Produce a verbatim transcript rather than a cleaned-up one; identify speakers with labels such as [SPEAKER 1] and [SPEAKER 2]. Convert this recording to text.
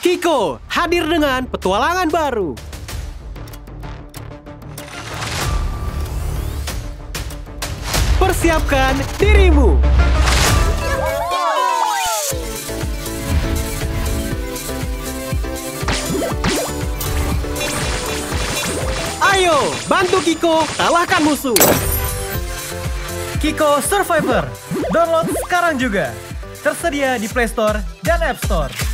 [SPEAKER 1] Kiko hadir dengan petualangan baru. Persiapkan dirimu. Ayo, bantu Kiko kalahkan musuh.
[SPEAKER 2] Kiko Survivor, download sekarang juga. Tersedia di Play Store dan App Store.